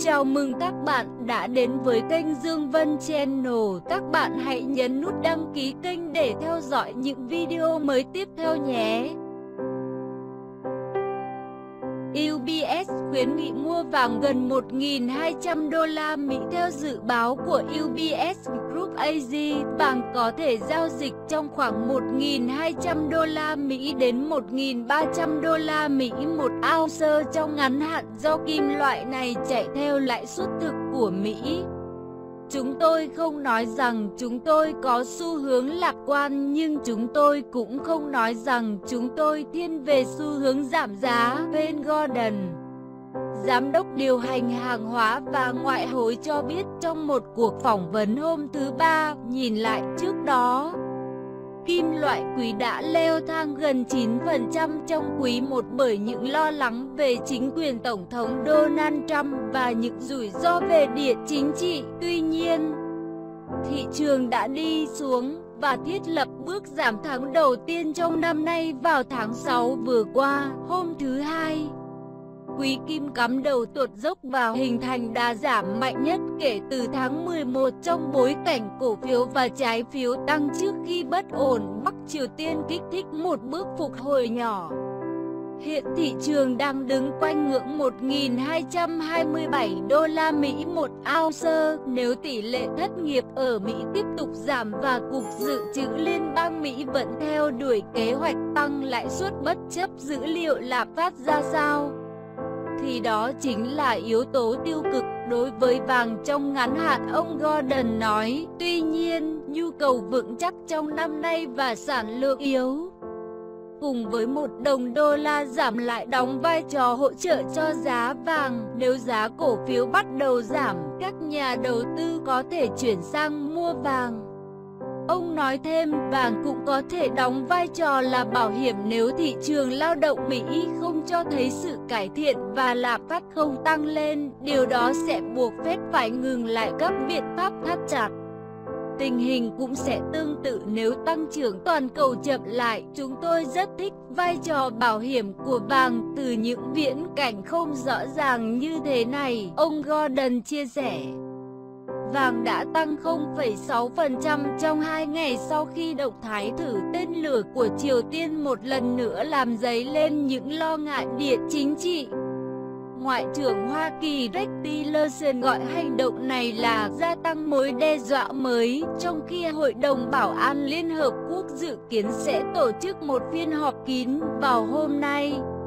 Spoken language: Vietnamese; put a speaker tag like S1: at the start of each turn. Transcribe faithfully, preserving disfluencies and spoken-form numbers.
S1: Chào mừng các bạn đã đến với kênh Dương Vân Channel. Các bạn hãy nhấn nút đăng ký kênh để theo dõi những video mới tiếp theo nhé. u bê ét khuyến nghị mua vàng gần một nghìn hai trăm đô la Mỹ. Theo dự báo của u bê ét Group a giê, vàng có thể giao dịch trong khoảng một nghìn hai trăm đô la Mỹ đến một nghìn ba trăm đô la Mỹ một ounce trong ngắn hạn do kim loại này chạy theo lãi suất thực của Mỹ. Chúng tôi không nói rằng chúng tôi có xu hướng lạc quan, nhưng chúng tôi cũng không nói rằng chúng tôi thiên về xu hướng giảm giá. Ben Gordon, giám đốc điều hành hàng hóa và ngoại hối, cho biết trong một cuộc phỏng vấn hôm thứ Ba, nhìn lại trước đó, kim loại quý đã leo thang gần chín phần trăm trong quý một bởi những lo lắng về chính quyền Tổng thống Donald Trump và những rủi ro về địa chính trị. Tuy nhiên, thị trường đã đi xuống và thiết lập bước giảm tháng đầu tiên trong năm nay vào tháng sáu vừa qua. Hôm thứ Hai, quý kim cắm đầu tuột dốc và hình thành đà giảm mạnh nhất kể từ tháng mười một trong bối cảnh cổ phiếu và trái phiếu tăng trước khi bất ổn Bắc Triều Tiên kích thích một bước phục hồi nhỏ. Hiện thị trường đang đứng quanh ngưỡng một nghìn hai trăm hai mươi bảy đô la Mỹ một ounce. Nếu tỷ lệ thất nghiệp ở Mỹ tiếp tục giảm và Cục Dự trữ Liên bang Mỹ vẫn theo đuổi kế hoạch tăng lãi suất bất chấp dữ liệu lạm phát ra sao, thì đó chính là yếu tố tiêu cực đối với vàng trong ngắn hạn, ông Gordon nói. Tuy nhiên, nhu cầu vững chắc trong năm nay và sản lượng yếu, cùng với một đồng đô la giảm lại đóng vai trò hỗ trợ cho giá vàng. Nếu giá cổ phiếu bắt đầu giảm, các nhà đầu tư có thể chuyển sang mua vàng. Ông nói thêm, vàng cũng có thể đóng vai trò là bảo hiểm nếu thị trường lao động Mỹ không cho thấy sự cải thiện và lạm phát không tăng lên. Điều đó sẽ buộc Fed phải ngừng lại các biện pháp thắt chặt. Tình hình cũng sẽ tương tự nếu tăng trưởng toàn cầu chậm lại. Chúng tôi rất thích vai trò bảo hiểm của vàng từ những viễn cảnh không rõ ràng như thế này, ông Gordon chia sẻ. Vàng đã tăng không phẩy sáu phần trăm trong hai ngày sau khi động thái thử tên lửa của Triều Tiên một lần nữa làm dấy lên những lo ngại địa chính trị. Ngoại trưởng Hoa Kỳ Rex Tillerson gọi hành động này là gia tăng mối đe dọa mới, trong khi Hội đồng Bảo an Liên Hợp Quốc dự kiến sẽ tổ chức một phiên họp kín vào hôm nay.